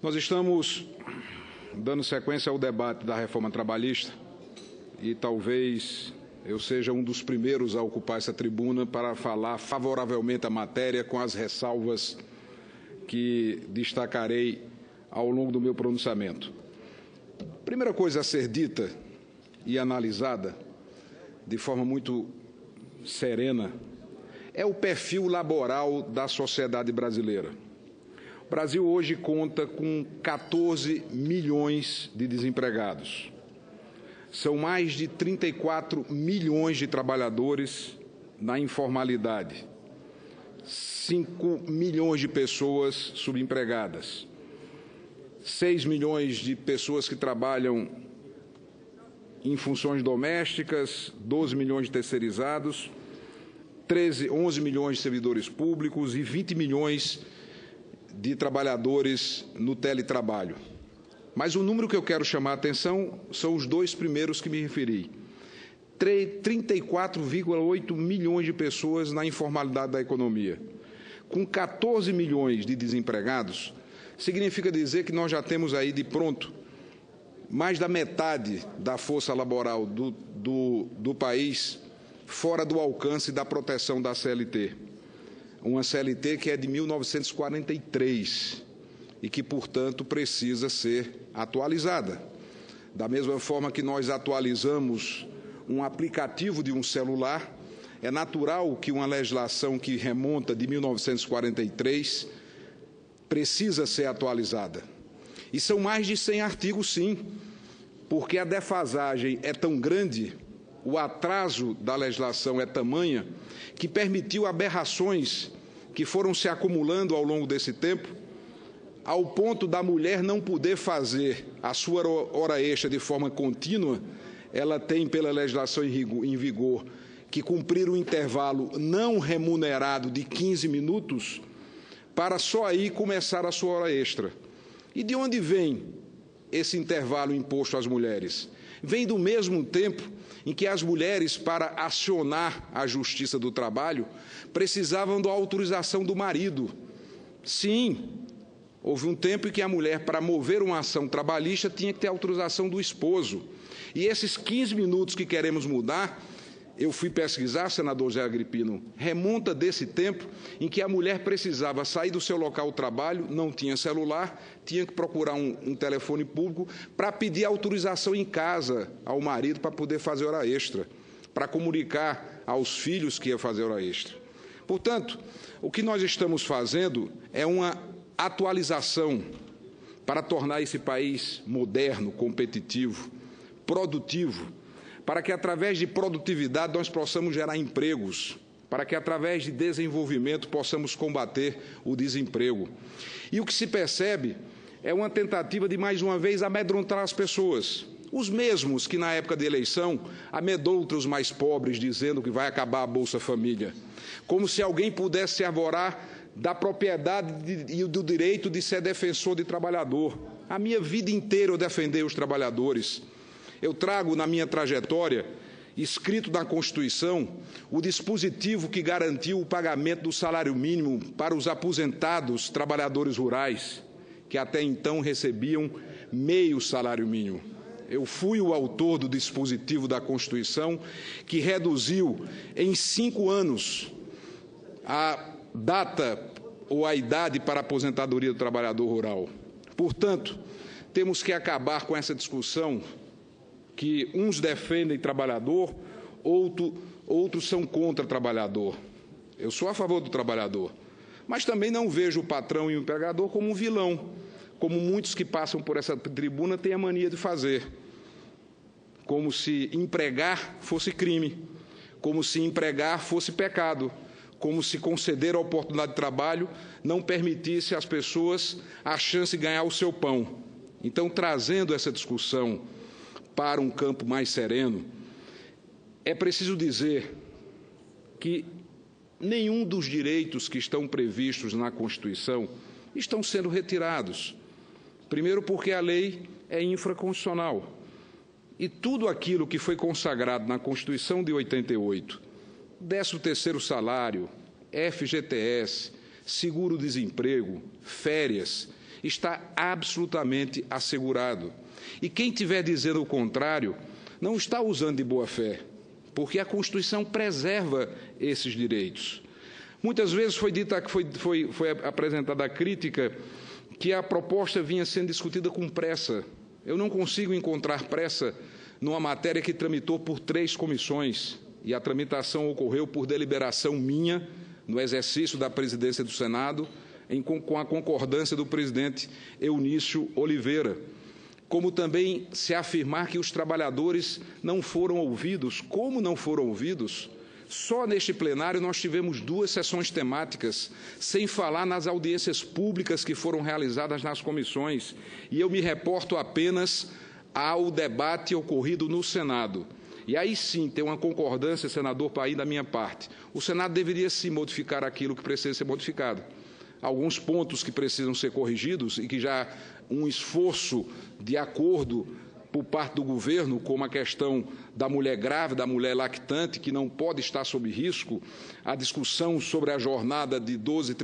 Nós estamos dando sequência ao debate da reforma trabalhista e talvez eu seja um dos primeiros a ocupar essa tribuna para falar favoravelmente à matéria com as ressalvas que destacarei ao longo do meu pronunciamento. Primeira coisa a ser dita e analisada de forma muito serena é o perfil laboral da sociedade brasileira. O Brasil hoje conta com 14 milhões de desempregados. São mais de 34 milhões de trabalhadores na informalidade, 5 milhões de pessoas subempregadas, 6 milhões de pessoas que trabalham em funções domésticas, 12 milhões de terceirizados, 11 milhões de servidores públicos e 20 milhões de trabalhadores no teletrabalho. Mas o número que eu quero chamar a atenção são os dois primeiros que me referi. 34,8 milhões de pessoas na informalidade da economia. Com 14 milhões de desempregados, significa dizer que nós já temos aí de pronto mais da metade da força laboral do país fora do alcance da proteção da CLT. Uma CLT que é de 1943 e que, portanto, precisa ser atualizada. Da mesma forma que nós atualizamos um aplicativo de um celular, é natural que uma legislação que remonta de 1943 precisa ser atualizada. E são mais de 100 artigos, sim, porque a defasagem é tão grande, o atraso da legislação é tamanha, que permitiu aberrações que foram se acumulando ao longo desse tempo, ao ponto da mulher não poder fazer a sua hora extra de forma contínua. Ela tem, pela legislação em vigor, que cumprir um intervalo não remunerado de 15 minutos para só aí começar a sua hora extra. E de onde vem esse intervalo imposto às mulheres? Vem do mesmo tempo em que as mulheres, para acionar a Justiça do Trabalho, precisavam da autorização do marido. Sim, houve um tempo em que a mulher, para mover uma ação trabalhista, tinha que ter autorização do esposo. E esses 15 minutos que queremos mudar, eu fui pesquisar, senador Zé Agripino, remonta desse tempo em que a mulher precisava sair do seu local de trabalho, não tinha celular, tinha que procurar um telefone público para pedir autorização em casa ao marido para poder fazer hora extra, para comunicar aos filhos que ia fazer hora extra. Portanto, o que nós estamos fazendo é uma atualização para tornar esse país moderno, competitivo, produtivo, para que, através de produtividade, nós possamos gerar empregos, para que, através de desenvolvimento, possamos combater o desemprego. E o que se percebe é uma tentativa de, mais uma vez, amedrontar as pessoas. Os mesmos que, na época de eleição, amedrontam os mais pobres, dizendo que vai acabar a Bolsa Família. Como se alguém pudesse se arvorar da propriedade e do direito de ser defensor de trabalhador. A minha vida inteira eu defendi os trabalhadores. Eu trago na minha trajetória, escrito na Constituição, o dispositivo que garantiu o pagamento do salário mínimo para os aposentados trabalhadores rurais, que até então recebiam meio salário mínimo. Eu fui o autor do dispositivo da Constituição que reduziu em 5 anos a data ou a idade para a aposentadoria do trabalhador rural. Portanto, temos que acabar com essa discussão que uns defendem trabalhador, outros são contra trabalhador. Eu sou a favor do trabalhador, mas também não vejo o patrão e o empregador como um vilão, como muitos que passam por essa tribuna têm a mania de fazer, como se empregar fosse crime, como se empregar fosse pecado, como se conceder a oportunidade de trabalho não permitisse às pessoas a chance de ganhar o seu pão. Então, trazendo essa discussão para um campo mais sereno, é preciso dizer que nenhum dos direitos que estão previstos na Constituição estão sendo retirados. Primeiro, porque a lei é infraconstitucional. E tudo aquilo que foi consagrado na Constituição de 88, 13º salário, FGTS, seguro-desemprego, férias está absolutamente assegurado. E quem estiver dizendo o contrário não está usando de boa-fé, porque a Constituição preserva esses direitos. Muitas vezes foi apresentada a crítica que a proposta vinha sendo discutida com pressa. Eu não consigo encontrar pressa numa matéria que tramitou por 3 comissões, e a tramitação ocorreu por deliberação minha, no exercício da presidência do Senado, com a concordância do presidente Eunício Oliveira. Como também se afirmar que os trabalhadores não foram ouvidos. Como não foram ouvidos? Só neste plenário nós tivemos 2 sessões temáticas, sem falar nas audiências públicas que foram realizadas nas comissões. E eu me reporto apenas ao debate ocorrido no Senado. E aí sim tem uma concordância, senador Paim, da minha parte. O Senado deveria sim modificar aquilo que precisa ser modificado. Alguns pontos que precisam ser corrigidos e que já um esforço de acordo por parte do governo, como a questão da mulher grávida, da mulher lactante, que não pode estar sob risco, a discussão sobre a jornada de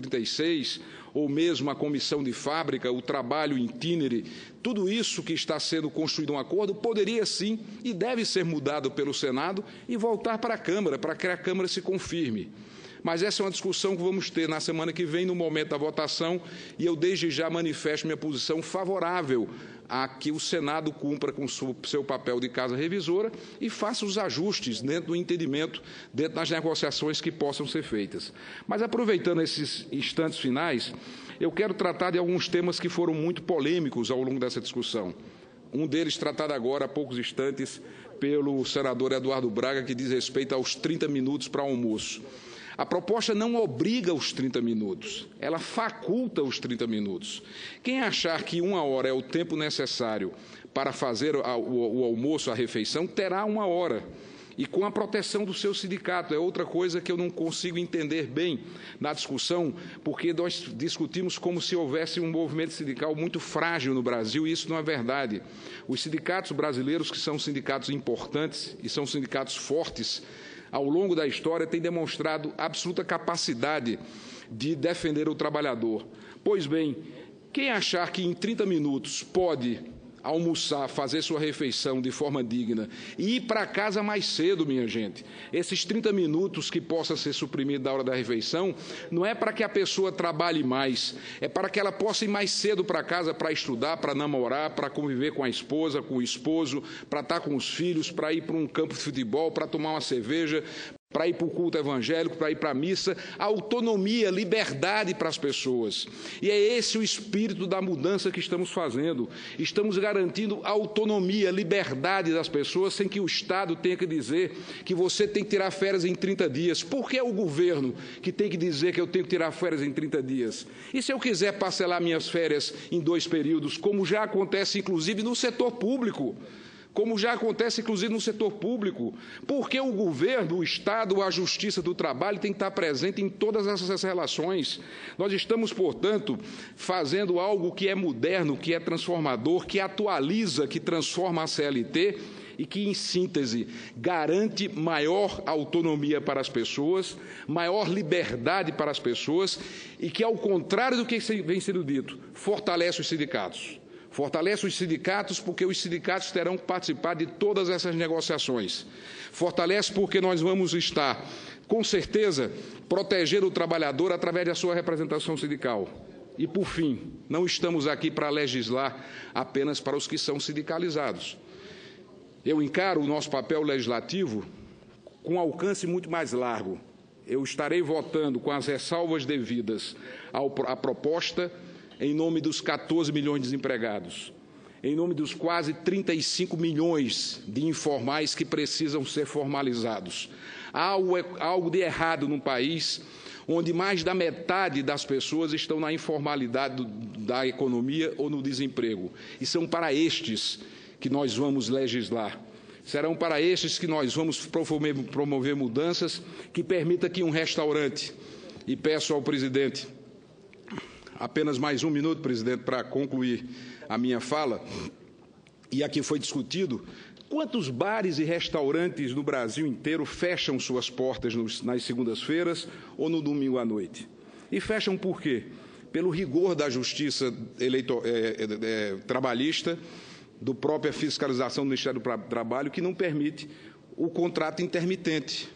12h36, ou mesmo a comissão de fábrica, o trabalho itinerante, tudo isso que está sendo construído um acordo poderia sim e deve ser mudado pelo Senado e voltar para a Câmara, para que a Câmara se confirme. Mas essa é uma discussão que vamos ter na semana que vem, no momento da votação, e eu desde já manifesto minha posição favorável a que o Senado cumpra com seu papel de casa revisora e faça os ajustes dentro do entendimento, dentro das negociações que possam ser feitas. Mas, aproveitando esses instantes finais, eu quero tratar de alguns temas que foram muito polêmicos ao longo dessa discussão. Um deles tratado agora, há poucos instantes, pelo senador Eduardo Braga, que diz respeito aos 30 minutos para almoço. A proposta não obriga os 30 minutos, ela faculta os 30 minutos. Quem achar que 1 hora é o tempo necessário para fazer o almoço, a refeição, terá 1 hora. E com a proteção do seu sindicato. É outra coisa que eu não consigo entender bem na discussão, porque nós discutimos como se houvesse um movimento sindical muito frágil no Brasil, e isso não é verdade. Os sindicatos brasileiros, que são sindicatos importantes e são sindicatos fortes, ao longo da história, tem demonstrado absoluta capacidade de defender o trabalhador. Pois bem, quem achar que em 30 minutos pode almoçar, fazer sua refeição de forma digna e ir para casa mais cedo, minha gente, esses 30 minutos que possa ser suprimido da hora da refeição, não é para que a pessoa trabalhe mais, é para que ela possa ir mais cedo para casa para estudar, para namorar, para conviver com a esposa, com o esposo, para estar com os filhos, para ir para um campo de futebol, para tomar uma cerveja, para ir para o culto evangélico, para ir para a missa, autonomia, liberdade para as pessoas. E é esse o espírito da mudança que estamos fazendo. Estamos garantindo autonomia, liberdade das pessoas, sem que o Estado tenha que dizer que você tem que tirar férias em 30 dias. Por que é o governo que tem que dizer que eu tenho que tirar férias em 30 dias? E se eu quiser parcelar minhas férias em 2 períodos, como já acontece, inclusive, no setor público? Como já acontece, inclusive, no setor público, porque o governo, o Estado, a Justiça do Trabalho tem que estar presente em todas essas relações. Nós estamos, portanto, fazendo algo que é moderno, que é transformador, que atualiza, que transforma a CLT e que, em síntese, garante maior autonomia para as pessoas, maior liberdade para as pessoas e que, ao contrário do que vem sendo dito, fortalece os sindicatos. Fortalece os sindicatos porque os sindicatos terão que participar de todas essas negociações. Fortalece porque nós vamos estar, com certeza, protegendo o trabalhador através da sua representação sindical. E, por fim, não estamos aqui para legislar apenas para os que são sindicalizados. Eu encaro o nosso papel legislativo com alcance muito mais largo. Eu estarei votando com as ressalvas devidas à proposta em nome dos 14 milhões de desempregados, em nome dos quase 35 milhões de informais que precisam ser formalizados. Há algo de errado num país onde mais da metade das pessoas estão na informalidade da economia ou no desemprego. E são para estes que nós vamos legislar. Serão para estes que nós vamos promover mudanças que permitam que um restaurante, e peço ao presidente apenas mais 1 minuto, presidente, para concluir a minha fala. E aqui foi discutido quantos bares e restaurantes no Brasil inteiro fecham suas portas nas segundas-feiras ou no domingo à noite. E fecham por quê? pelo rigor da justiça trabalhista, da própria fiscalização do Ministério do Trabalho, que não permite o contrato intermitente.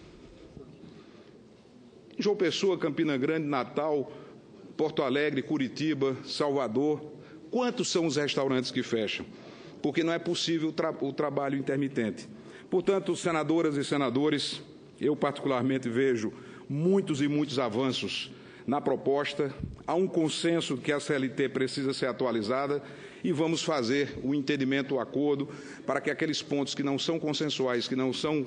João Pessoa, Campina Grande, Natal, Porto Alegre, Curitiba, Salvador, quantos são os restaurantes que fecham? Porque não é possível o trabalho intermitente. Portanto, senadoras e senadores, eu particularmente vejo muitos e muitos avanços na proposta, há um consenso que a CLT precisa ser atualizada e vamos fazer o entendimento, o acordo, para que aqueles pontos que não são consensuais, que não são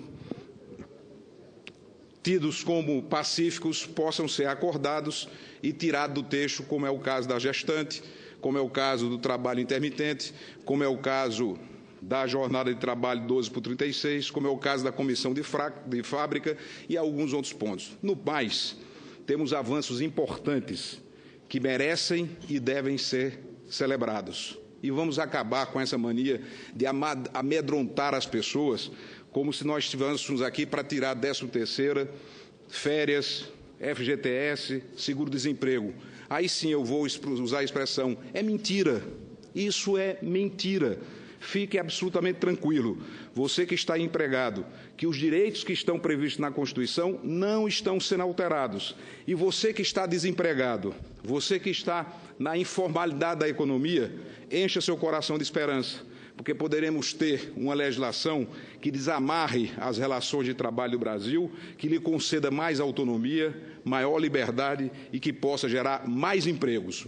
tidos como pacíficos, possam ser acordados e tirados do texto, como é o caso da gestante, como é o caso do trabalho intermitente, como é o caso da jornada de trabalho 12/36, como é o caso da comissão de fábrica e alguns outros pontos. No mais, temos avanços importantes que merecem e devem ser celebrados. E vamos acabar com essa mania de amedrontar as pessoas, como se nós estivéssemos aqui para tirar 13ª, férias, FGTS, seguro-desemprego. Aí sim eu vou usar a expressão, é mentira. Isso é mentira. Fique absolutamente tranquilo. Você que está empregado, que os direitos que estão previstos na Constituição não estão sendo alterados. E você que está desempregado, você que está na informalidade da economia, encha seu coração de esperança, porque poderemos ter uma legislação que desamarre as relações de trabalho do Brasil, que lhe conceda mais autonomia, maior liberdade e que possa gerar mais empregos,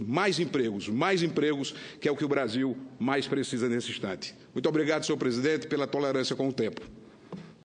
que é o que o Brasil mais precisa nesse instante. Muito obrigado, senhor presidente, pela tolerância com o tempo.